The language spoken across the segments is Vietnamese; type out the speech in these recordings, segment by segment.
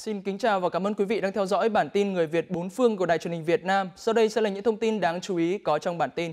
Xin kính chào và cảm ơn quý vị đang theo dõi bản tin Người Việt bốn phương của Đài Truyền hình Việt Nam. Sau đây sẽ là những thông tin đáng chú ý có trong bản tin.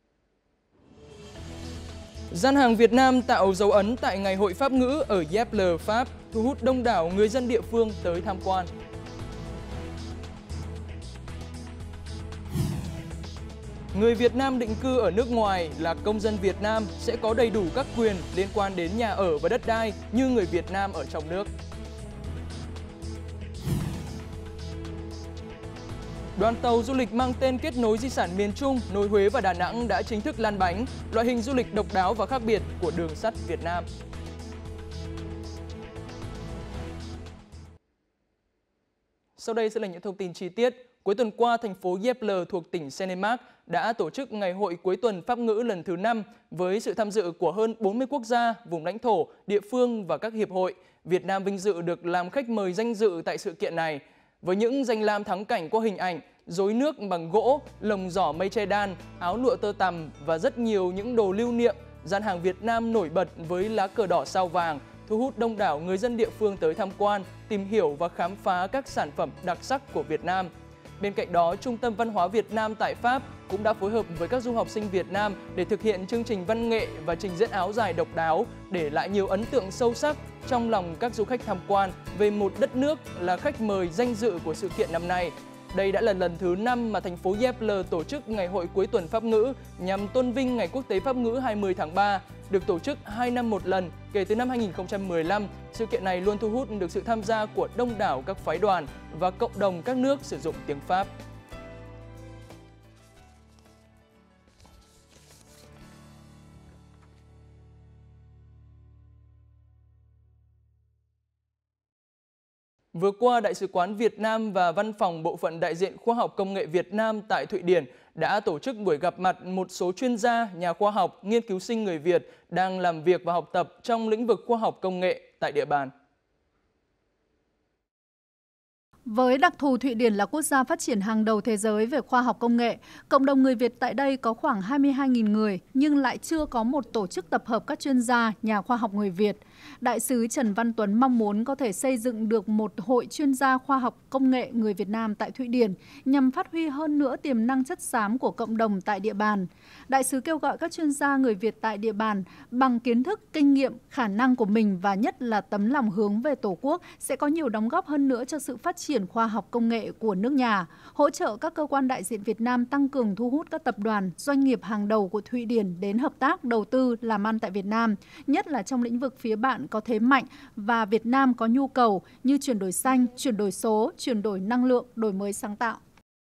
Gian hàng Việt Nam tạo dấu ấn tại Ngày hội Pháp ngữ ở Ypres, Pháp, thu hút đông đảo người dân địa phương tới tham quan. Người Việt Nam định cư ở nước ngoài là công dân Việt Nam sẽ có đầy đủ các quyền liên quan đến nhà ở và đất đai như người Việt Nam ở trong nước. Đoàn tàu du lịch mang tên Kết nối di sản miền Trung, nối Huế và Đà Nẵng đã chính thức lăn bánh, loại hình du lịch độc đáo và khác biệt của đường sắt Việt Nam. Sau đây sẽ là những thông tin chi tiết. Cuối tuần qua, thành phố Ypres thuộc tỉnh Seine-et-Marne đã tổ chức Ngày hội cuối tuần Pháp ngữ lần thứ 5 với sự tham dự của hơn 40 quốc gia, vùng lãnh thổ, địa phương và các hiệp hội. Việt Nam vinh dự được làm khách mời danh dự tại sự kiện này. Với những danh lam thắng cảnh qua hình ảnh, rối nước bằng gỗ, lồng giỏ mây che đan, áo lụa tơ tằm và rất nhiều những đồ lưu niệm, gian hàng Việt Nam nổi bật với lá cờ đỏ sao vàng, thu hút đông đảo người dân địa phương tới tham quan, tìm hiểu và khám phá các sản phẩm đặc sắc của Việt Nam. Bên cạnh đó, Trung tâm Văn hóa Việt Nam tại Pháp cũng đã phối hợp với các du học sinh Việt Nam để thực hiện chương trình văn nghệ và trình diễn áo dài độc đáo, để lại nhiều ấn tượng sâu sắc trong lòng các du khách tham quan về một đất nước là khách mời danh dự của sự kiện năm nay. Đây đã là lần thứ 5 mà thành phố Ypres tổ chức Ngày hội cuối tuần Pháp ngữ nhằm tôn vinh Ngày Quốc tế Pháp ngữ 20 tháng 3. Được tổ chức 2 năm một lần kể từ năm 2015, sự kiện này luôn thu hút được sự tham gia của đông đảo các phái đoàn và cộng đồng các nước sử dụng tiếng Pháp. Vừa qua, Đại sứ quán Việt Nam và Văn phòng Bộ phận Đại diện Khoa học Công nghệ Việt Nam tại Thụy Điển đã tổ chức buổi gặp mặt một số chuyên gia, nhà khoa học, nghiên cứu sinh người Việt đang làm việc và học tập trong lĩnh vực khoa học công nghệ tại địa bàn. Với đặc thù Thụy Điển là quốc gia phát triển hàng đầu thế giới về khoa học công nghệ, cộng đồng người Việt tại đây có khoảng 22.000 người nhưng lại chưa có một tổ chức tập hợp các chuyên gia, nhà khoa học người Việt. Đại sứ Trần Văn Tuấn mong muốn có thể xây dựng được một hội chuyên gia khoa học công nghệ người Việt Nam tại Thụy Điển nhằm phát huy hơn nữa tiềm năng chất xám của cộng đồng tại địa bàn. Đại sứ kêu gọi các chuyên gia người Việt tại địa bàn bằng kiến thức, kinh nghiệm, khả năng của mình và nhất là tấm lòng hướng về Tổ quốc sẽ có nhiều đóng góp hơn nữa cho sự phát triển khoa học công nghệ của nước nhà, hỗ trợ các cơ quan đại diện Việt Nam tăng cường thu hút các tập đoàn, doanh nghiệp hàng đầu của Thụy Điển đến hợp tác, đầu tư, làm ăn tại Việt Nam, nhất là trong lĩnh vực phía bạn có thế mạnh và Việt Nam có nhu cầu như chuyển đổi xanh, chuyển đổi số, chuyển đổi năng lượng, đổi mới sáng tạo.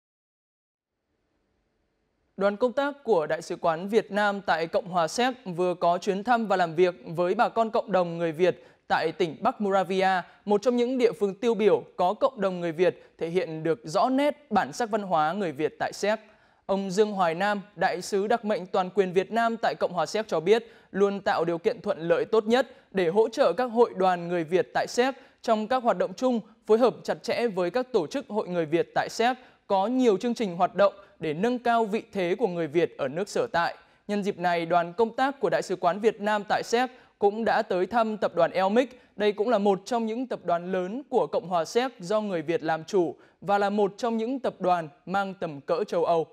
Đoàn công tác của Đại sứ quán Việt Nam tại Cộng hòa Séc vừa có chuyến thăm và làm việc với bà con cộng đồng người Việt tại tỉnh Bắc Moravia, một trong những địa phương tiêu biểu có cộng đồng người Việt thể hiện được rõ nét bản sắc văn hóa người Việt tại Séc. Ông Dương Hoài Nam, Đại sứ đặc mệnh toàn quyền Việt Nam tại Cộng hòa Séc cho biết luôn tạo điều kiện thuận lợi tốt nhất để hỗ trợ các hội đoàn người Việt tại Séc trong các hoạt động chung, phối hợp chặt chẽ với các tổ chức hội người Việt tại Séc, có nhiều chương trình hoạt động để nâng cao vị thế của người Việt ở nước sở tại. Nhân dịp này, đoàn công tác của Đại sứ quán Việt Nam tại Séc cũng đã tới thăm tập đoàn Elmic. Đây cũng là một trong những tập đoàn lớn của Cộng hòa Séc do người Việt làm chủ và là một trong những tập đoàn mang tầm cỡ châu Âu.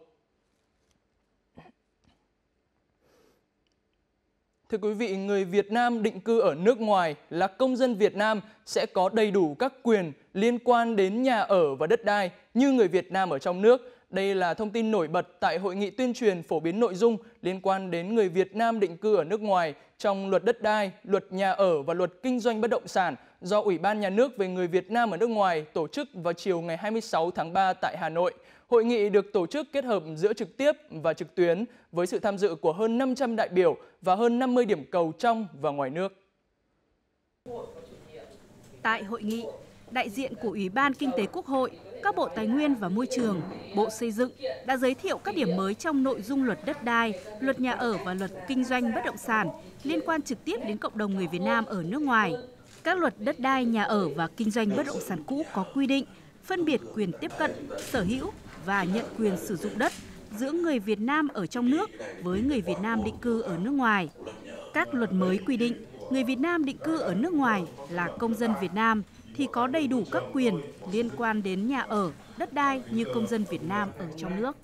Thưa quý vị, người Việt Nam định cư ở nước ngoài là công dân Việt Nam sẽ có đầy đủ các quyền liên quan đến nhà ở và đất đai như người Việt Nam ở trong nước. Đây là thông tin nổi bật tại hội nghị tuyên truyền phổ biến nội dung liên quan đến người Việt Nam định cư ở nước ngoài trong luật đất đai, luật nhà ở và luật kinh doanh bất động sản do Ủy ban Nhà nước về người Việt Nam ở nước ngoài tổ chức vào chiều ngày 26 tháng 3 tại Hà Nội. Hội nghị được tổ chức kết hợp giữa trực tiếp và trực tuyến với sự tham dự của hơn 500 đại biểu và hơn 50 điểm cầu trong và ngoài nước. Tại hội nghị, đại diện của Ủy ban Kinh tế Quốc hội, các Bộ Tài nguyên và Môi trường, Bộ Xây dựng đã giới thiệu các điểm mới trong nội dung luật đất đai, luật nhà ở và luật kinh doanh bất động sản liên quan trực tiếp đến cộng đồng người Việt Nam ở nước ngoài. Các luật đất đai, nhà ở và kinh doanh bất động sản cũ có quy định phân biệt quyền tiếp cận, sở hữu và nhận quyền sử dụng đất giữa người Việt Nam ở trong nước với người Việt Nam định cư ở nước ngoài. Các luật mới quy định người Việt Nam định cư ở nước ngoài là công dân Việt Nam thì có đầy đủ các quyền liên quan đến nhà ở, đất đai như công dân Việt Nam ở trong nước.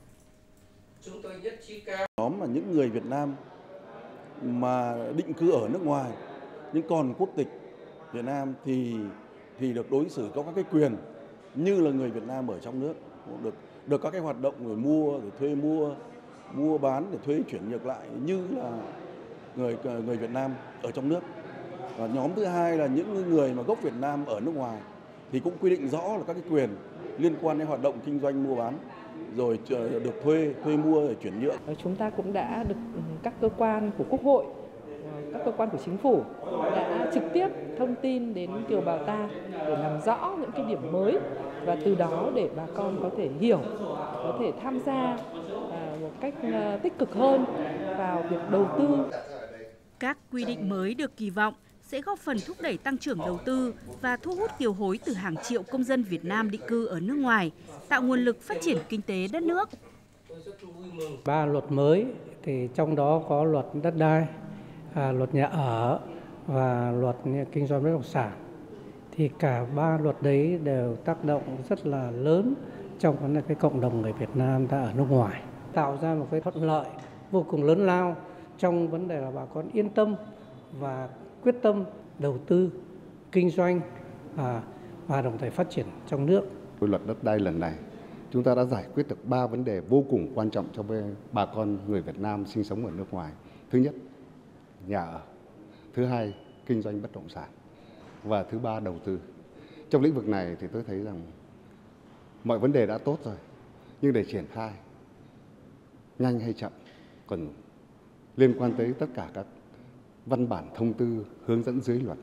Nhóm là những người Việt Nam mà định cư ở nước ngoài nhưng còn quốc tịch Việt Nam thì được đối xử có các cái quyền như là người Việt Nam ở trong nước, được các cái hoạt động người mua, để thuê mua bán, để thuê chuyển nhượng lại như là người Việt Nam ở trong nước. Và nhóm thứ hai là những người mà gốc Việt Nam ở nước ngoài thì cũng quy định rõ là các cái quyền liên quan đến hoạt động kinh doanh mua bán, rồi được thuê mua rồi chuyển nhượng. Chúng ta cũng đã được các cơ quan của Quốc hội, các cơ quan của Chính phủ đã trực tiếp thông tin đến kiều bào ta để làm rõ những cái điểm mới và từ đó để bà con có thể hiểu, có thể tham gia một cách tích cực hơn vào việc đầu tư. Các quy định mới được kỳ vọng sẽ góp phần thúc đẩy tăng trưởng đầu tư và thu hút kiều hối từ hàng triệu công dân Việt Nam định cư ở nước ngoài, tạo nguồn lực phát triển kinh tế đất nước. 3 luật mới thì trong đó có luật đất đai, luật nhà ở và luật kinh doanh bất động sản. Thì cả 3 luật đấy đều tác động rất là lớn trong cái cộng đồng người Việt Nam ta ở nước ngoài, tạo ra một cái thuận lợi vô cùng lớn lao trong vấn đề là bà con yên tâm và quyết tâm đầu tư, kinh doanh và đồng thời phát triển trong nước. Luật đất đai lần này, chúng ta đã giải quyết được 3 vấn đề vô cùng quan trọng cho bà con người Việt Nam sinh sống ở nước ngoài. Thứ nhất, nhà ở. Thứ hai, kinh doanh bất động sản. Và thứ ba, đầu tư. Trong lĩnh vực này thì tôi thấy rằng mọi vấn đề đã tốt rồi, nhưng để triển khai nhanh hay chậm còn liên quan tới tất cả các văn bản thông tư hướng dẫn dưới luật.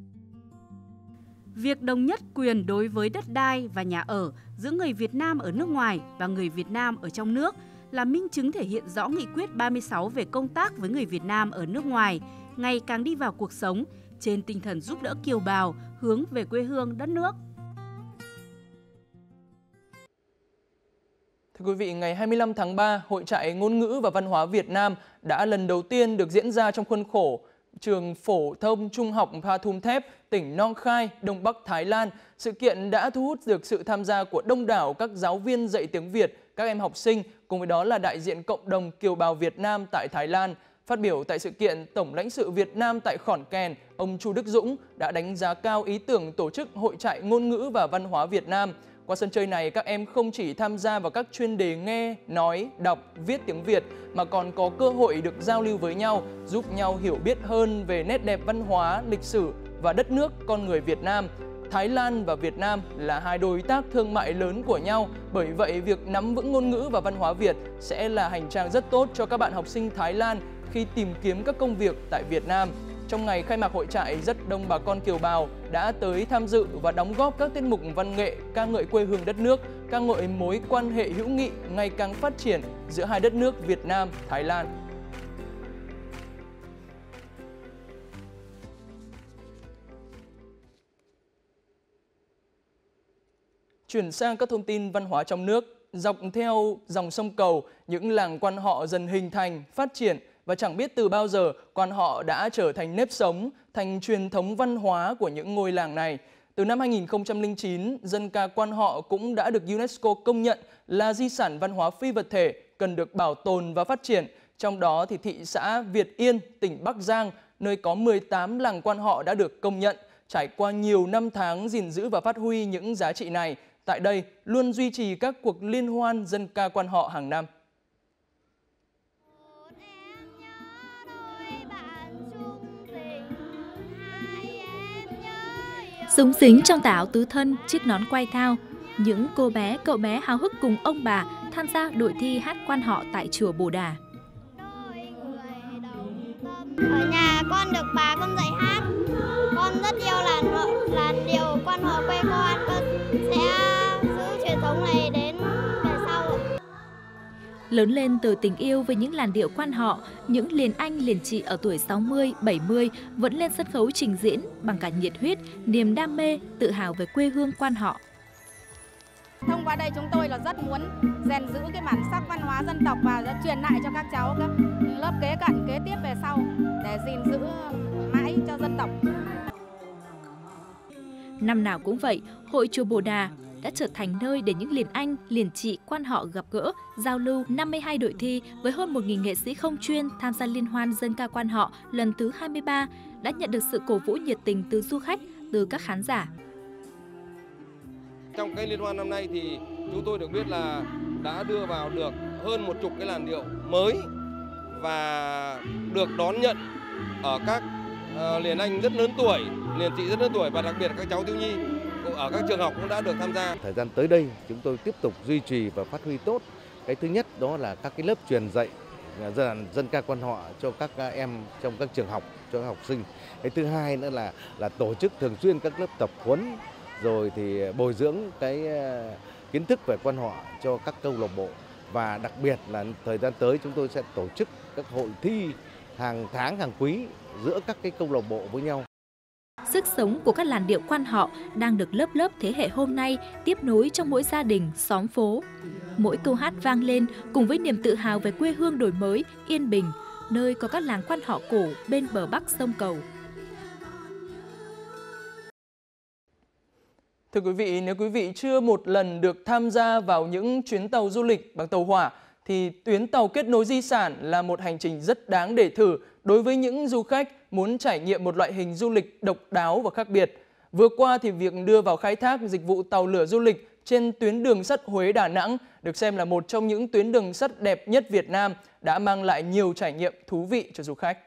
Việc đồng nhất quyền đối với đất đai và nhà ở giữa người Việt Nam ở nước ngoài và người Việt Nam ở trong nước là minh chứng thể hiện rõ nghị quyết 36 về công tác với người Việt Nam ở nước ngoài ngày càng đi vào cuộc sống trên tinh thần giúp đỡ kiều bào hướng về quê hương đất nước. Thưa quý vị, ngày 25 tháng 3, Hội trại ngôn ngữ và văn hóa Việt Nam đã lần đầu tiên được diễn ra trong khuôn khổ trường phổ thông trung học Pathum Thep, tỉnh Nong Khai, Đông Bắc Thái Lan. Sự kiện đã thu hút được sự tham gia của đông đảo các giáo viên dạy tiếng Việt, các em học sinh, cùng với đó là đại diện cộng đồng kiều bào Việt Nam tại Thái Lan. Phát biểu tại sự kiện, Tổng lãnh sự Việt Nam tại Khon Kaen, ông Chu Đức Dũng đã đánh giá cao ý tưởng tổ chức Hội trại ngôn ngữ và văn hóa Việt Nam. Qua sân chơi này, các em không chỉ tham gia vào các chuyên đề nghe, nói, đọc, viết tiếng Việt, mà còn có cơ hội được giao lưu với nhau, giúp nhau hiểu biết hơn về nét đẹp văn hóa, lịch sử và đất nước con người Việt Nam. Thái Lan và Việt Nam là hai đối tác thương mại lớn của nhau, bởi vậy việc nắm vững ngôn ngữ và văn hóa Việt sẽ là hành trang rất tốt cho các bạn học sinh Thái Lan khi tìm kiếm các công việc tại Việt Nam. Trong ngày khai mạc hội trại, rất đông bà con kiều bào đã tới tham dự và đóng góp các tiết mục văn nghệ ca ngợi quê hương đất nước, ca ngợi mối quan hệ hữu nghị ngày càng phát triển giữa hai đất nước Việt Nam, Thái Lan. Chuyển sang các thông tin văn hóa trong nước, dọc theo dòng sông Cầu, những làng quan họ dần hình thành, phát triển và chẳng biết từ bao giờ quan họ đã trở thành nếp sống, thành truyền thống văn hóa của những ngôi làng này. Từ năm 2009, dân ca quan họ cũng đã được UNESCO công nhận là di sản văn hóa phi vật thể cần được bảo tồn và phát triển. Trong đó thì thị xã Việt Yên, tỉnh Bắc Giang, nơi có 18 làng quan họ đã được công nhận. Trải qua nhiều năm tháng gìn giữ và phát huy những giá trị này, tại đây luôn duy trì các cuộc liên hoan dân ca quan họ hàng năm. Súng xính trong tả áo tứ thân, chiếc nón quai thao, những cô bé, cậu bé háo hức cùng ông bà tham gia đội thi hát quan họ tại chùa Bồ Đà. Ở nhà con được bà con dạy hát, con rất yêu làn điệu quan họ quê con sẽ giữ truyền thống này đến về sau. Lớn lên từ tình yêu với những làn điệu quan họ, những liền anh liền chị ở tuổi 60, 70 vẫn lên sân khấu trình diễn bằng cả nhiệt huyết, niềm đam mê, tự hào về quê hương quan họ. Thông qua đây chúng tôi là rất muốn rèn giữ cái bản sắc văn hóa dân tộc và truyền lại cho các cháu các lớp kế cận kế tiếp về sau để gìn giữ mãi cho dân tộc. Năm nào cũng vậy, Hội Chùa Bồ Đà đã trở thành nơi để những liền anh, liền chị, quan họ gặp gỡ, giao lưu. 52 đội thi với hơn 1.000 nghệ sĩ không chuyên tham gia liên hoan dân ca quan họ lần thứ 23 đã nhận được sự cổ vũ nhiệt tình từ du khách, từ các khán giả. Trong cái liên hoan năm nay thì chúng tôi được biết là đã đưa vào được hơn 10 cái làn điệu mới và được đón nhận ở các liền anh rất lớn tuổi, liền chị rất lớn tuổi và đặc biệt các cháu thiếu nhi ở các trường học cũng đã được tham gia. Thời gian tới đây chúng tôi tiếp tục duy trì và phát huy tốt. Cái thứ nhất đó là các cái lớp truyền dạy dân ca quan họ cho các em trong các trường học, cho các học sinh. Cái thứ hai nữa là tổ chức thường xuyên các lớp tập huấn, rồi thì bồi dưỡng cái kiến thức về quan họ cho các câu lạc bộ. Và đặc biệt là thời gian tới chúng tôi sẽ tổ chức các hội thi hàng tháng, hàng quý giữa các cái câu lạc bộ với nhau. Sức sống của các làn điệu quan họ đang được lớp lớp thế hệ hôm nay tiếp nối trong mỗi gia đình, xóm phố. Mỗi câu hát vang lên cùng với niềm tự hào về quê hương đổi mới, yên bình, nơi có các làng quan họ cổ bên bờ bắc sông Cầu. Thưa quý vị, nếu quý vị chưa một lần được tham gia vào những chuyến tàu du lịch bằng tàu hỏa, thì tuyến tàu kết nối di sản là một hành trình rất đáng để thử đối với những du khách muốn trải nghiệm một loại hình du lịch độc đáo và khác biệt. Vừa qua thì việc đưa vào khai thác dịch vụ tàu lửa du lịch trên tuyến đường sắt Huế-Đà Nẵng được xem là một trong những tuyến đường sắt đẹp nhất Việt Nam, đã mang lại nhiều trải nghiệm thú vị cho du khách.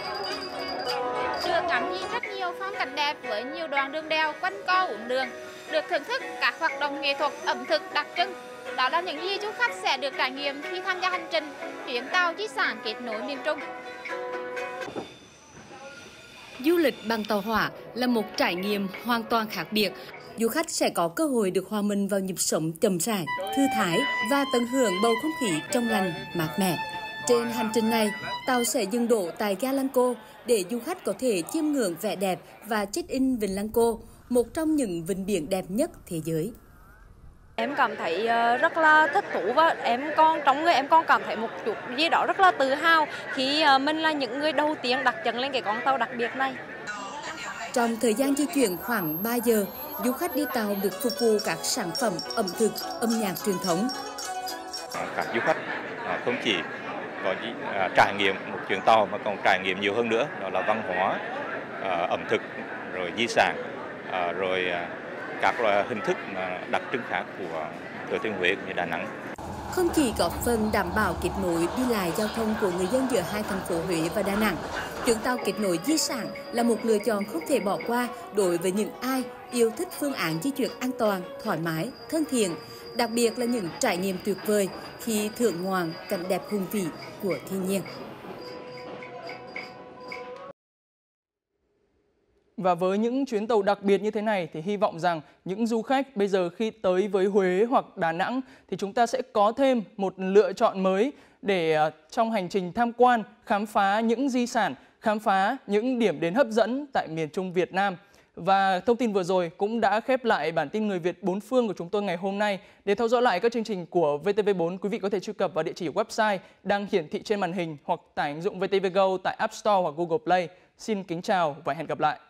Được ngắm nhìn rất nhiều phong cảnh đẹp với nhiều đoạn đường đèo quanh co uốn lượn, được thưởng thức các hoạt động nghệ thuật ẩm thực đặc trưng. Đó là những gì du khách sẽ được trải nghiệm khi tham gia hành trình chuyến tàu di sản kết nối miền Trung. Du lịch bằng tàu hỏa là một trải nghiệm hoàn toàn khác biệt. Du khách sẽ có cơ hội được hòa mình vào nhịp sống chậm rãi, thư thái và tận hưởng bầu không khí trong lành, mát mẻ. Trên hành trình này, tàu sẽ dừng đỗ tại ga Lăng Cô để du khách có thể chiêm ngưỡng vẻ đẹp và check-in Vịnh Lăng Cô, một trong những vịnh biển đẹp nhất thế giới. Em cảm thấy rất là thích thú và trong người em còn cảm thấy một chút gì đó rất là tự hào khi mình là những người đầu tiên đặt chân lên cái con tàu đặc biệt này. Trong thời gian di chuyển khoảng 3 giờ, du khách đi tàu được phục vụ các sản phẩm ẩm thực, âm nhạc truyền thống. Các du khách không chỉ có trải nghiệm một chuyến tàu mà còn trải nghiệm nhiều hơn nữa, đó là văn hóa, ẩm thực, rồi di sản, rồi các loại hình thức đặc trưng khác của Thừa Thiên Huế cũng như Đà Nẵng. Không chỉ góp phần đảm bảo kết nối đi lại giao thông của người dân giữa hai thành phố Huế và Đà Nẵng, chuyến tàu kết nối di sản là một lựa chọn không thể bỏ qua đối với những ai yêu thích phương án di chuyển an toàn, thoải mái, thân thiện, đặc biệt là những trải nghiệm tuyệt vời khi thưởng ngoạn cảnh đẹp hùng vĩ của thiên nhiên. Và với những chuyến tàu đặc biệt như thế này thì hy vọng rằng những du khách bây giờ khi tới với Huế hoặc Đà Nẵng thì chúng ta sẽ có thêm một lựa chọn mới để trong hành trình tham quan, khám phá những di sản, khám phá những điểm đến hấp dẫn tại miền Trung Việt Nam. Và thông tin vừa rồi cũng đã khép lại bản tin Người Việt bốn phương của chúng tôi ngày hôm nay. Để theo dõi lại các chương trình của VTV4, quý vị có thể truy cập vào địa chỉ website đang hiển thị trên màn hình hoặc tải ứng dụng VTV Go tại App Store hoặc Google Play. Xin kính chào và hẹn gặp lại!